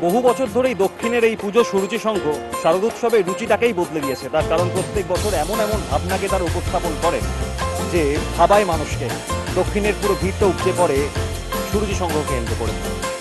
বহু বছর ধরেই দক্ষিণের এই পুজো সুরুচি সংঘ শারদোৎসবের রুচিটাকেই বদলে দিয়েছে। তার কারণ প্রত্যেক বছর এমন এমন ভাবনাকে তারা উপস্থাপন করে যে ভাবায় মানুষকে। দক্ষিণের পুরো ভিড়টা উপচে পড়ে সুরুচি সংঘকে কেন্দ্র করে।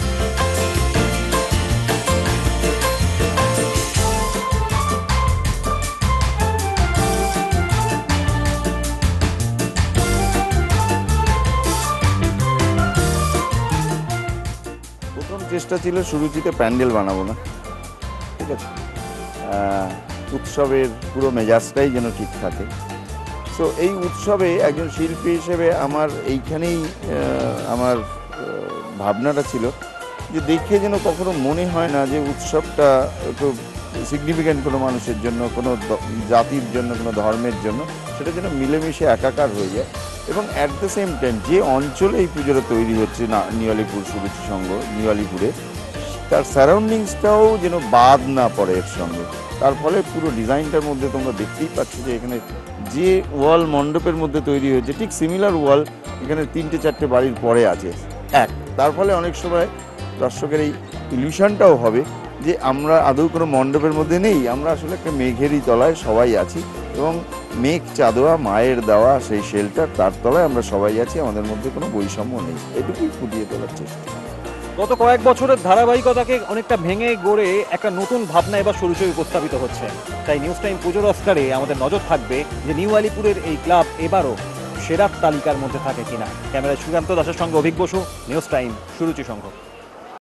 প্রথম চেষ্টা ছিল সুরুচিতে প্যান্ডেল বানাবো না, ঠিক আছে, উৎসবের পুরো মেজাজটাই যেন ঠিক থাকে। সো এই উৎসবে একজন শিল্পী হিসেবে আমার এইখানেই আমার ভাবনাটা ছিল যে দেখে যেন কখনো মনে হয় না যে উৎসবটা একটু সিগনিফিক্যান্ট কোনো মানুষের জন্য, কোনো জাতির জন্য, কোনো ধর্মের জন্য, সেটা যেন মিলেমিশে একাকার হয়ে যায়। এবং অ্যাট দ্য সেম টাইম যে অঞ্চলে এই পুজোটা তৈরি হচ্ছে না, নিয়ালিপুর সুরুচি সংঘ নিয়ালিপুরে, তার সারাউন্ডিংসটাও যেন বাদ না পড়ে এর সঙ্গে। তার ফলে পুরো ডিজাইনটার মধ্যে তোমরা দেখতেই পাচ্ছ যে এখানে যে ওয়াল মণ্ডপের মধ্যে তৈরি হয়েছে ঠিক সিমিলার ওয়াল এখানে 3-4টে বাড়ির পরে আছে এক। তার ফলে অনেক সময় দর্শকের এই ইলিউশনটাও হবে যে আমরা আদৌ কোনো মণ্ডপের মধ্যে নেই, আমরা আসলে একটা মেঘেরই তলায় সবাই আছি এবং মেঘ চাঁদোয়া মায়ের দেওয়া সেই শেল্টার, তার তলায় আমরা সবাই আছি, আমাদের মধ্যে কোনো বৈষম্য নেই। এটুকুই ফুটিয়ে তোলার চেষ্টা। গত কয়েক বছরের ধারাবাহিকতাকে অনেকটা ভেঙে গড়ে একটা নতুন ভাবনা এবার সুরুচিতে উপস্থাপিত হচ্ছে। তাই নিউজ টাইম পুজোর অস্কারে আমাদের নজর থাকবে যে নিউ আলিপুরের এই ক্লাব এবারও সেরার তালিকার মধ্যে থাকে কিনা। ক্যামেরায় সুকান্ত দাসের সঙ্গে অভিক বসু, নিউজ টাইম সুরুচি সংঘ।